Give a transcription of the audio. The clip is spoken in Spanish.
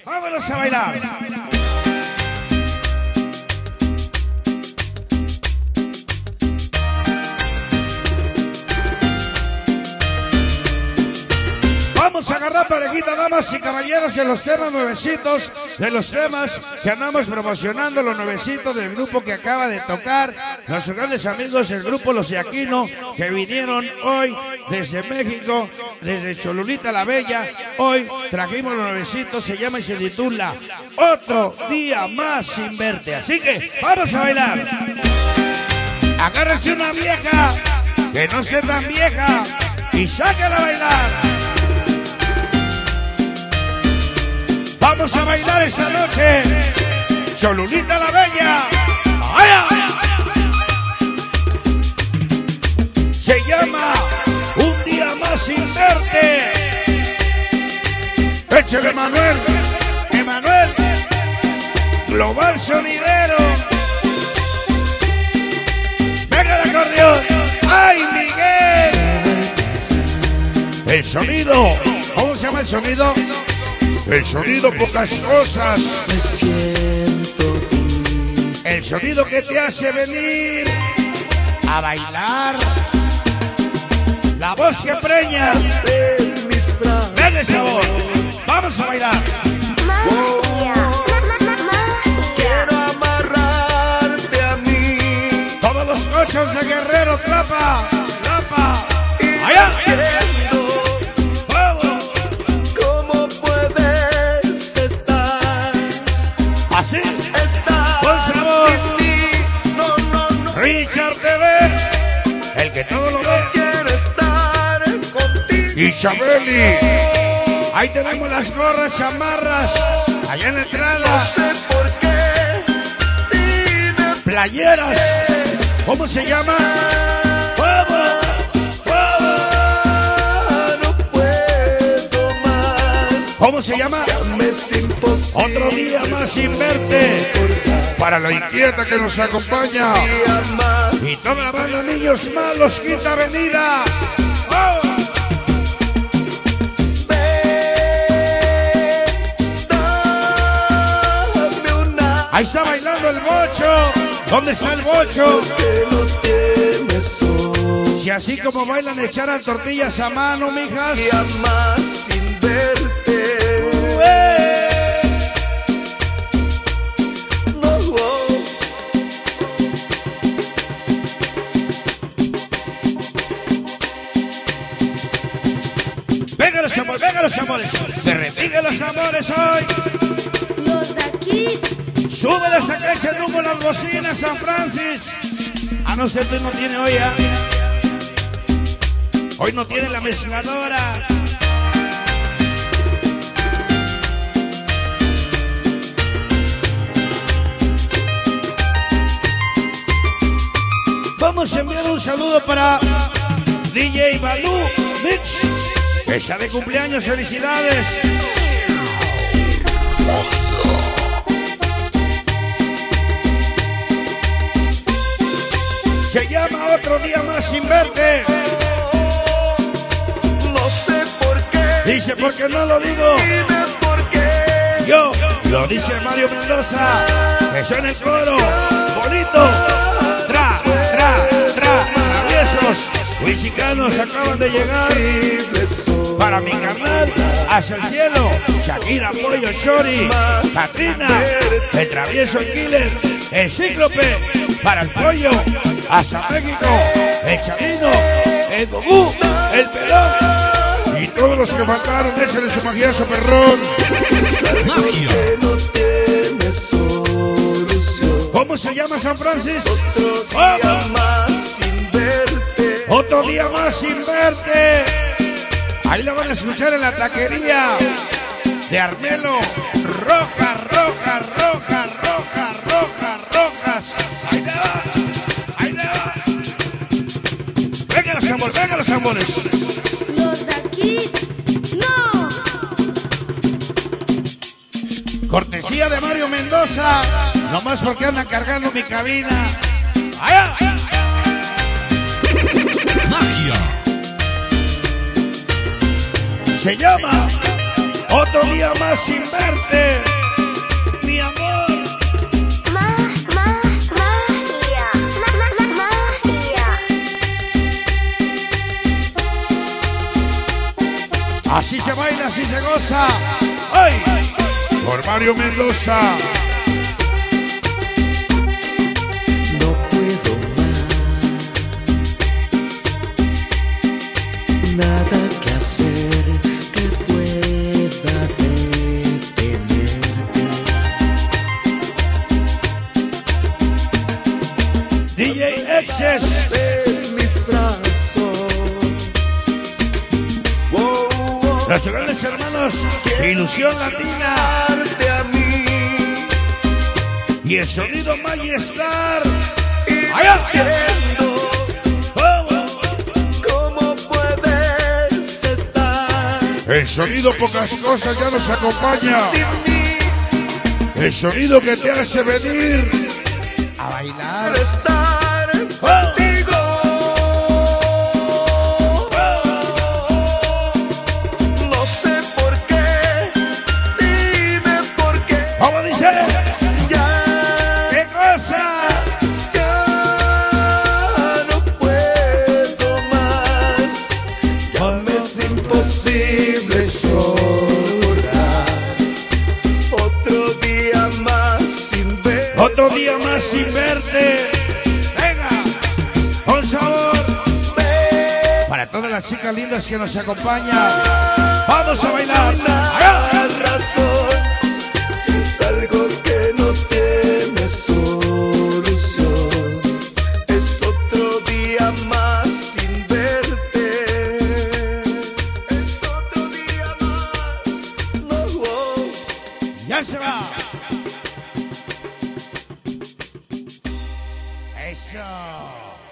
Vámonos a bailar. Vamos a agarrar parejita, damas y caballeros, de los temas nuevecitos, de los temas que andamos promocionando, los nuevecitos del grupo que acaba de tocar, nuestros grandes amigos del grupo Los de Aquino, que vinieron hoy desde México, desde Cholulita la Bella. Hoy trajimos los nuevecitos, se llama y se titula Otro Día Más Sin Verte. Así que vamos a bailar. Agárrese una vieja, que no sea tan vieja, y sáquela a bailar. Vamos a bailar esta noche, Cholulita la Bella. ¡Vaya! Se llama Un Día Más Sin Verte. Échale, Manuel, Emanuel, Global Sonidero. Venga el acordeón. ¡Ay, Miguel! El sonido, ¿cómo se llama el sonido? El sonido Pocas Cosas. El sonido que te hace venir a bailar. La voz que preña. Ven esa voz. Vamos a bailar. Quiero amarrarte a mí. Todos los coches de Guerrero, clapa, clapa. Allá. Así con sabor. Richard TV, el que todo lo ve. Y Chabeli. Ahí tenemos las gorras, chamarras. Allá en la entrada. Playeras. ¿Cómo se llama? ¿Cómo se llama? Otro Día Más Sin Verte. Para la inquieta que nos acompaña. Y toda la banda Niños Malos, Quinta Avenida. ¡Oh! Ahí está bailando el bocho. ¿Dónde está el bocho? Si así como bailan, echaran tortillas a mano, mijas. Sin verte. Venga los amores, se repiten los amores hoy. Los de aquí. Súbele esa cacha de humo las bocinas, San Francis. Ah, no sé, tú no tiene hoy, ¿eh? Hoy no tiene la mezcladora. Vamos a enviar un saludo para DJ Balú Mix, que está de cumpleaños, felicidades. Se llama Otro Día Más Sin Verte. No sé por qué. Dice, porque no lo digo Dime por qué. yo, lo dice Mario Mendoza. Que suena el coro, bonito. Tra, traviesos. Mexicanos acaban de llegar. Para mi carnal, hacia el cielo. Shakira, Pollo, Chori, Katrina, el travieso, el killer, el cíclope. Para el pollo, hasta México, el Chavino, el Gogú, el Pelón. Y todos los que faltaron, échenle su magiazo, perrón. ¿Cómo se llama, San Francis? Otro Día Más Sin Verte. Ahí la van a escuchar en la taquería de Armelo. Rojas. Ahí te va. Venga los amores. Los de aquí. No. Cortesía de Mario Mendoza. Nomás porque andan cargando mi cabina. ¡Allá! Se llama Otro Día Más Sin Verte. Así se baila, así se goza. ¡Ay! Por Mario Mendoza. No puedo más, nada que hacer que pueda detenerte. DJ Excess. En mis brazos, Los grandes hermanos Ilusión Latina. darte a mí. Y el sonido Majestar. Y no ¡Allá! entiendo ¡Vamos! cómo puedes estar El sonido Pocas Cosas ya nos acompaña. sin mí. El sonido que te hace venir a bailar. Para estar contigo. No sé por qué, dime por qué. ¿Cómo dice? Ya, ¿Qué cosa? ya no puedo más. Ya me es imposible soportar otro día más sin ver. Otro día más sin verte. Venga, con sabor. Para todas las chicas lindas que nos acompañan. Vamos a bailar. ¡Allá! La razón, si es algo que no tiene solución, es otro día más sin verte. Es otro día más. No, Ya se va. Eso.